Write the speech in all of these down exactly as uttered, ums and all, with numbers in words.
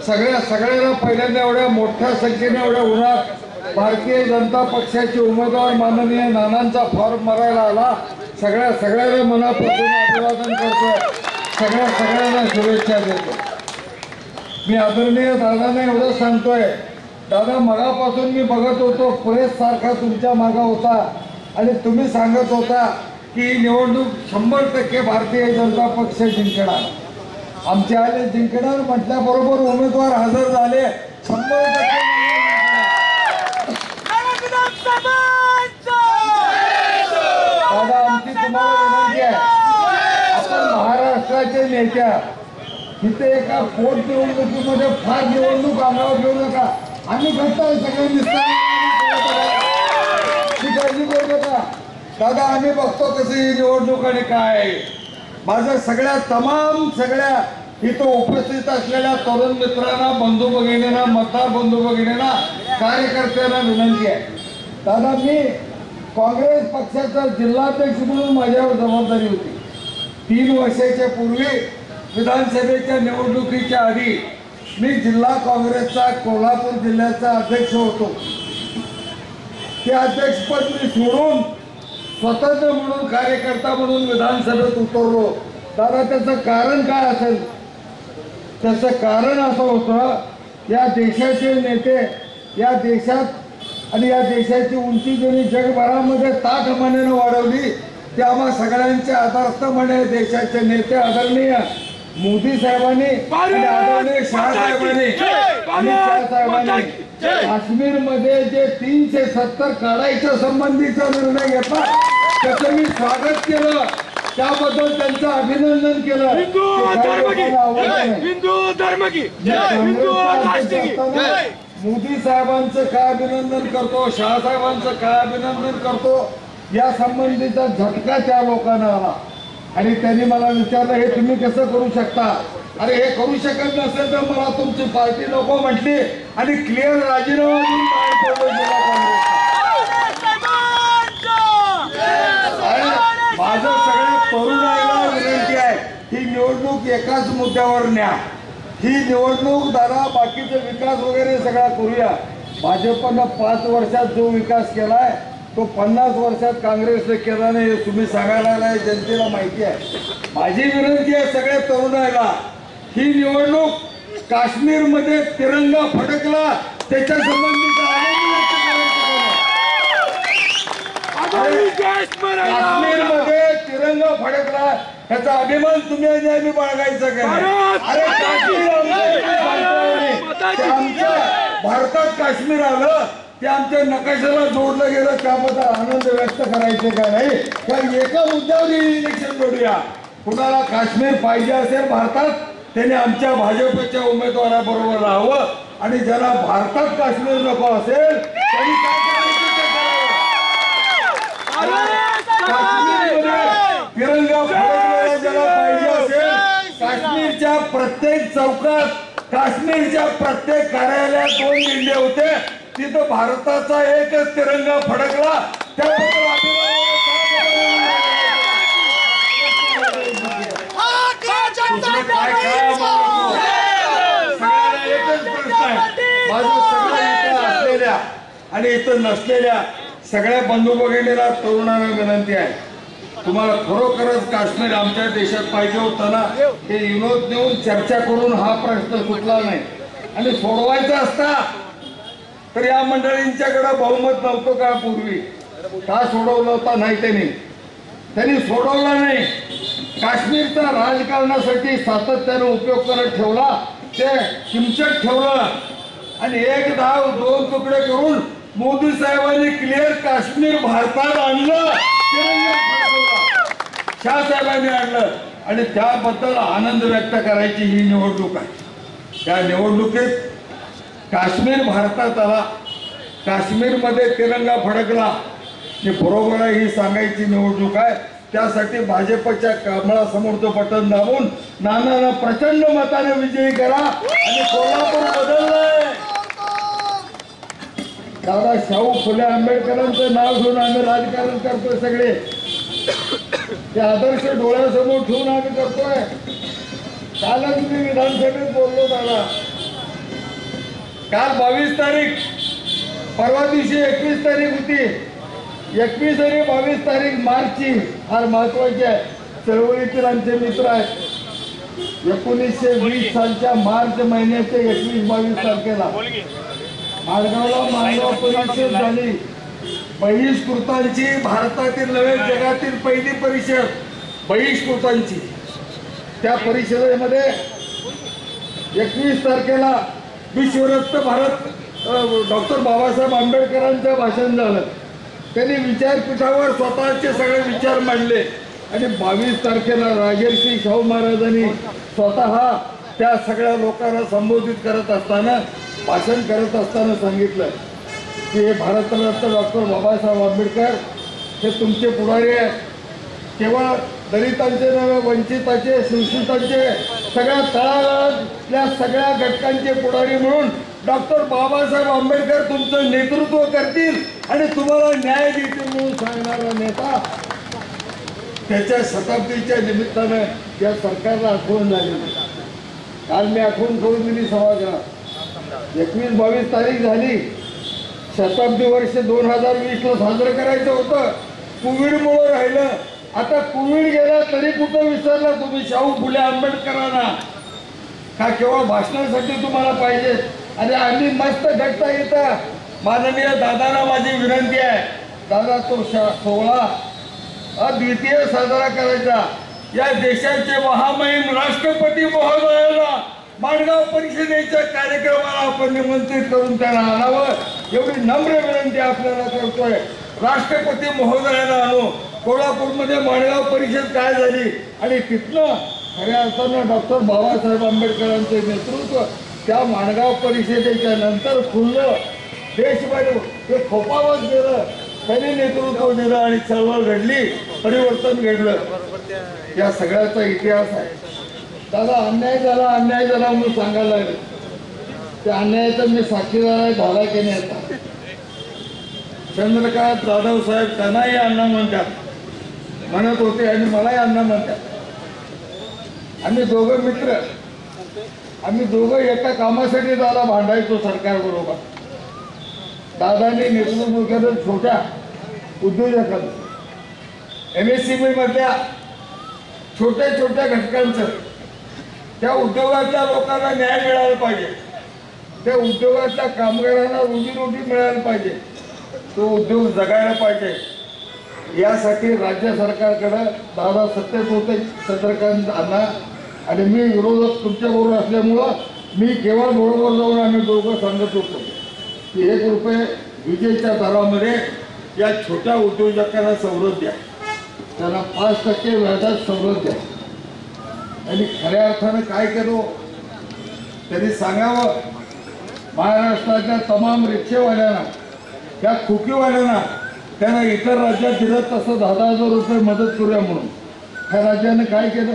सगळ्या सगळ्यांना पहिल्यांदा एवढ्या मोठ्या संख्येने एवढ्या उन्हात भारतीय जनता पक्षाचे उमेदवार माननीय नानांचा फॉर्म भरायला आला। सगळ्या सगळ्यांना मनापासून अभिवादन करतोय, सगळ्या सगळ्यांना शुभेच्छा देतो। मी आदरणीय दादांना एवढं सांगतोय, दादा मगापासून मी बघत होतो पुरेस सारखा तुमच्या मागा होता आणि तुम्ही सांगत होता की निवडणूक शंभर टक्के भारतीय जनता पक्ष जिंकणार। आमचे आले जिंकणार म्हटल्याबरोबर उमेदवार हजर झाले, शंभर टक्के दादा आमची तुम्हाला विनंती आहे, आपण महाराष्ट्राचे नेत्या इथे एका पोट निवडणुकीमध्ये फार निवडणूक अंगावर घेऊ नका। आम्ही घडताय सगळ्यांनी काळजी करू नका दादा, आम्ही बघतो कशी निवडणूक आणि काय। माझं सगळ्या तमाम सगळ्या इथं उपस्थित असलेल्या तरुण मित्रांना, बंधू भगिनींना, मतदार बंधू भगिनींना, कार्यकर्त्यांना विनंती आहे, दादा मी काँग्रेस पक्षाचा जिल्हाध्यक्ष म्हणून माझ्यावर जबाबदारी होती। तीन वर्षाच्या पूर्वी विधानसभेच्या निवडणुकीच्या आधी मी जिल्हा काँग्रेसचा कोल्हापूर जिल्ह्याचा अध्यक्ष होतो। ते अध्यक्षपद मी सोडून स्वतंत्र म्हणून कार्यकर्ता म्हणून विधानसभेत उतरलो। दादा त्याचं कारण काय असेल? त्याचं कारण असं होतं, या देशाचे नेते या देशात आणि या देशाची उंची ज्यांनी जगभरामध्ये ताठमानेनं वाढवली ते आम्हा सगळ्यांचे आदर्शस्थान देशाचे नेते आदरणीय मोदी साहेबांनी आणि आदरणीय शहा साहेबांनी आणि शहा साहेबांनी काश्मीर मध्ये जे तीनशे सत्तर काढायच्या संबंधीचा निर्णय घेतला त्याचं मी स्वागत केलं, त्याबद्दल त्यांचं अभिनंदन केलं। मोदी साहेबांचं काय अभिनंदन करतो, शहा साहेबांचं काय अभिनंदन करतो, या संबंधीचा झटका त्या लोकांना आला आणि त्यांनी मला विचारलं हे तुम्ही कसं करू शकता? अरे हे करू शकत नसेल तर मला तुमची पार्टी नको म्हटली आणि क्लिअर राजीनामा देऊन बाहेर पडलो जिल्हा काँग्रेसचा। माझं सगळ्या तरुणाईला विनंती आहे, ही निवडणूक एकाच मुद्द्यावर न्या। ही निवडणूक दादा बाकीचा विकास वगैरे सगळा करूया। भाजपनं पाच वर्षात जो विकास केलाय तो पन्नास वर्षात काँग्रेसने केला नाही, हे तुम्ही सांगायला नाही, जनतेला माहिती आहे। माझी विनंती आहे सगळ्या तरुणाईला, ही निवडणूक काश्मीरमध्ये तिरंगा फडकला त्याच्या संबंधीचा आनंद व्यक्त करायचा। काश्मीरमध्ये तिरंगा फडकला ह्याचा अभिमान तुम्ही आणि आम्ही बाळगायचा काय? अरे काश्मीर आमच्या भारतात काश्मीर आलं ते आमच्या नकाशाला जोडलं गेलं, त्याबद्दल आनंद व्यक्त करायचे का नाही? तर एका मुद्द्यावर इलेक्शन लढूया। कुणाला काश्मीर पाहिजे असेल भारतात त्याने आमच्या भाजपच्या उमेदवाराबरोबर राहावं आणि ज्याला भारतात काश्मीर नको असेल त्यांनी काय करायचं ते करावं। काश्मीरमध्ये तिरंगा फडकलेला ज्याला पाहिजे असेल, काश्मीरच्या प्रत्येक चौकात, काश्मीरच्या प्रत्येक कार्यालयात दोन झेंडे होते, तिथं भारताचा एकच तिरंगा फडकला, त्याबद्दल माझं सगळ्या इथं असलेल्या आणि इथं नसलेल्या सगळ्या बंधू भगिनीला, तरुणांना विनंती आहे, तुम्हाला खरोखरच काश्मीर आमच्या देशात पाहिजे होतं ना, हे विनोद देऊन चर्चा करून हा प्रश्न सुटला नाही आणि सोडवायचा असता तर या मंडळींच्याकडे बहुमत नव्हतं का पूर्वी? का सोडवलं होता नाही? त्यांनी त्यांनी सोडवला नाही। काश्मीरचा राजकारणासाठी सातत्याने उपयोग करत ठेवला, ते किंचट ठेवलं आणि एक धाव दोन तुकडे करून मोदी साहेबांनी क्लिअर काश्मीर भारतात आणलं, शहा साहेबांनी आणलं आणि त्याबद्दल आनंद व्यक्त करायची ही निवडणूक आहे। त्या निवडणुकीत काश्मीर भारतात आला, काश्मीरमध्ये तिरंगा फडकला, हे बरोबर आहे, ही सांगायची निवडणूक आहे। त्यासाठी भाजपच्या कमळासमोरचं बटन दाबून नानांना प्रचंड मताने विजयी करा आणि कोल्हापूर बदललंय। दादा शाहू फुले आंबेडकरांचं नाव घेऊन आम्ही राजकारण करतोय, सगळे ते आदर्श डोळ्यासमोर ठेवून आम्ही करतोय। कालच मी विधानसभेत बोललो दादा, काल बावीस तारीख, परवा दिवशी एकवीस तारीख होती. एकवीस आणि बावीस तारीख मार्चची फार महत्वाची आहे. चळवळीतील आमचे मित्र आहेत. एकोणीसशे वीस सालच्या मार्च महिन्याच्या एकवीस बावीस तारखेला माणगावला मानगाव परिषद झाली. बहिष्कृतांची, भारतातील नव्हे जगातील पहिली परिषद बहिष्कृतांची. त्या परिषदेमध्ये एकवीस तारखेला विश्वरत्न भारत डॉक्टर बाबासाहेब आंबेडकरांचं भाषण झालं. त्यांनी विचारपीठावर स्वतःचे सगळे विचार मांडले आणि बावीस तारखेला राजर्षी शाहू महाराजांनी स्वतः त्या सगळ्या लोकांना संबोधित करत असताना, भाषण करत असताना सांगितलं की हे भारतरत्न डॉक्टर बाबासाहेब आंबेडकर हे तुमचे पुढारी आहेत. केवळ दलितांचे नव्हे, वंचितांचे, शोषितांचे, सगळ्या तळागाळातल्या सगळ्या घटकांचे पुढारी म्हणून डॉक्टर बाबासाहेब आंबेडकर तुमचं नेतृत्व करतील आणि तुम्हाला न्याय देतील म्हणून सांगणारा नेता. त्याच्या शताब्दीच्या निमित्तानं या सरकारला आठवण झाली. काल मी आठवण करून दिली सभागृहात. एकवीस बावीस तारीख झाली. शताब्दी वर्ष दोन हजार वीसला साजरं करायचं होतं. कोविडमुळं राहिलं. आता कोविड गेला तरी कुठं विसरला तुम्ही शाहू फुले आंबेडकरांना? का केवळ भाषणासाठी तुम्हाला पाहिजे? आणि आम्ही मस्त घटता येतं. माननीय दादांना माझी विनंती आहे, दादा तो सोहळा अद्वितीय साजरा करायचा. या देशाचे महामहिम राष्ट्रपती महोदयाला माणगाव परिषदेच्या कार्यक्रमाला आपण निमंत्रित करून त्यांना आणावं एवढी नम्र विनंती आपल्याला करतोय. राष्ट्रपती महोदयाला आणू. कोल्हापूरमध्ये माणगाव परिषद काय झाली आणि तिथनं खऱ्या अर्थानं डॉक्टर बाबासाहेब आंबेडकरांचे नेतृत्व त्या माणगाव परिषदेच्या नंतर खुललं. देशभर ते खोपावत गेलं. त्यांनी नेतृत्व दिलं आणि चळवळ घडली, परिवर्तन घडलं. या सगळ्याचा इतिहास आहे. दादा अन्याय झाला, अन्याय झाला म्हणून सांगायला लागले. त्या अन्यायाचा मी साक्षीदार आहे. झाला की नाही आता? चंद्रकांत जाधव साहेब त्यांनाही अण्णा म्हणतात, म्हणत होते आणि मलाही अण्णा म्हणतात. आम्ही दोघं मित्र, आम्ही दोघं एका कामासाठी दादा भांडायचो सरकारबरोबर. दादांनी नेतृत्व केलं छोट्या उद्योजकांचं, एम एस सी बी मधल्या छोट्या छोट्या घटकांचं. त्या उद्योगातल्या लोकांना न्याय मिळाला पाहिजे. त्या उद्योगातल्या कामगारांना रोजीरोटी मिळायला पाहिजे. तो उद्योग जगायला पाहिजे. यासाठी राज्य सरकारकडे दादा सत्तेत होते, चंद्रकांत अण्णा आणि मी विरोधक तुमच्याबरोबर असल्यामुळं मी केवळ बरोबर जाऊन आम्ही दोघं सांगत होतो की एक रुपये विजेच्या दरामध्ये या छोट्या उद्योजकांना सवलत द्या, त्यांना पाच टक्के व्याजात सवलत द्या. आणि खऱ्या अर्थानं काय केलं त्यांनी सांगावं. महाराष्ट्रातल्या तमाम रिक्षेवाल्यांना, त्या खोकीवाल्यांना त्यांना इतर राज्यात दिलं तसं दहा दहा हजार रुपये मदत करूया म्हणून. ह्या राज्याने काय केलं?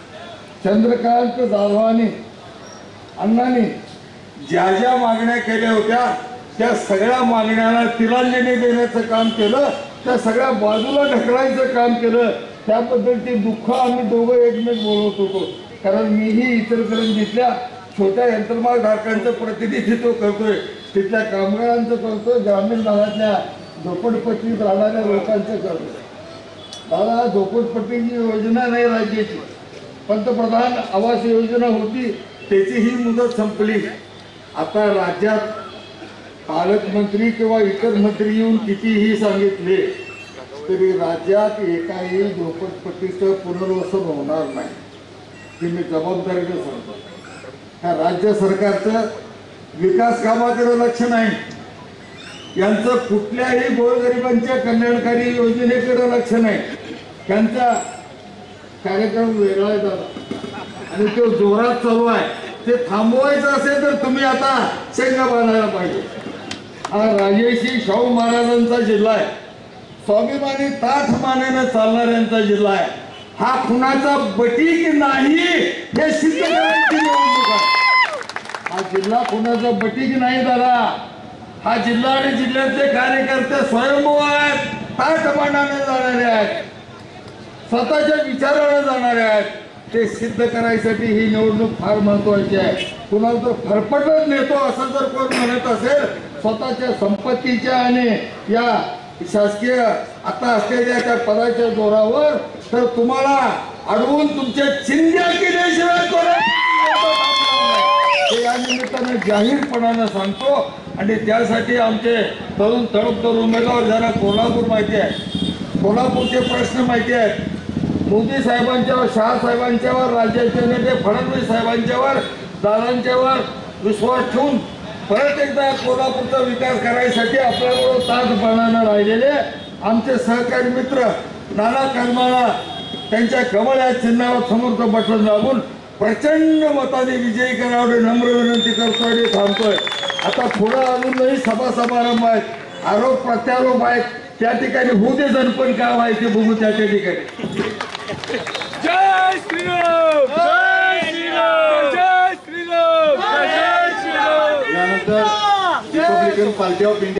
चंद्रकांत जाधवांनी, अण्णांनी ज्या ज्या मागण्या केल्या होत्या त्या सगळ्या मागण्यांना तिलांजली देण्याचं काम केलं. त्या सगळ्या बाजूला ढकलायचं काम केलं. त्याबद्दलचे दुःख आम्ही दोघं एकमेक बोलत होतो. कारण मीही इचलकरंजीतल्या छोट्या यंत्रमागधारकांचं प्रतिनिधित्व करतोय, तिथल्या कामगारांचं करतोय, ग्रामीण भागातल्या झोपडपट्टीत राहणाऱ्या लोकांचं करतोय. दादा झोपडपट्टीची योजना नाही राज्याची, पंतप्रधान आवास योजना होती, त्याची ही मुदत संपली. आता राज्यात पालकमंत्री किंवा इतर मंत्री येऊन कितीही सांगितले तरी राज्यात एकाही झोपडपट्टीचं पुनर्वसन होणार नाही. ही मी जबाबदारीने सांगतो. ह्या राज्य सरकारचं विकास कामाकडे लक्ष नाही. यांचं कुठल्याही गोरगरिबांच्या कल्याणकारी योजनेकडे लक्ष नाही. त्यांचा कार्यक्रम वेगळा झाला आणि तो जोरात चालू आहे. ते थांबवायचं असेल तर तुम्ही आता शेंगा बांधायला पाहिजे. हा राजर्षी शाहू महाराजांचा जिल्हा आहे. स्वाभिमानी ताठ मानेनं चालणाऱ्यांचा जिल्हा आहे. हा खुनाचा बटी की नाही हे सिद्ध करायची निवडणूक आहे. हा जिल्हा खुनाचा बटी की नाही दादा. हा जिल्हा आणि जिल्ह्यातले कार्यकर्ते स्वयंभू आहेत, ताठ मानाने जाणारे आहेत, स्वतःच्या विचाराने जाणारे आहेत. ते सिद्ध करायसाठी ही निवडणूक फार महत्वाची आहे. कुणाला तर फरफटत नेतो असं जर कोण म्हणत असेल स्वतःच्या संपत्तीच्या आणि या शासकीय आता असलेल्या त्या पदाच्या जोरावर, तर तुम्हाला अडवून तुमच्या चिंध्या केल्याशिवाय हे या निमित्तानं जाहीरपणानं सांगतो. आणि त्यासाठी आमचे तरुण तडफदार उमेदवार ज्यांना कोल्हापूर माहिती आहे, कोल्हापूरचे प्रश्न माहिती आहेत, मोदी साहेबांच्यावर, शहा साहेबांच्यावर, राज्याचे नेते फडणवीस साहेबांच्यावर, दादांच्यावर विश्वास ठेवून परत एकदा कोल्हापूरचा विकास करायसाठी आपल्याबरोबर ताजपणानं राहिलेले आमचे सहकारी मित्र नाना करमाळा त्यांच्या कमळ या चिन्हावर समोरचं बटन दाबून प्रचंड मताने विजयी करावं नम्र विनंती करतोय आणि थांबतोय. आता पुढं अजूनही सभा समारंभ आहेत, आरोप प्रत्यारोप आहेत, त्या ठिकाणी होऊ दे दर्पण काय व्हायचे बघू त्या त्या ठिकाणी. जय श्रीराम, जय श्रीराम, जय श्रीराम, जय श्रीराम. यानंतर रिपब्लिकन पार्टी ऑफ इंडिया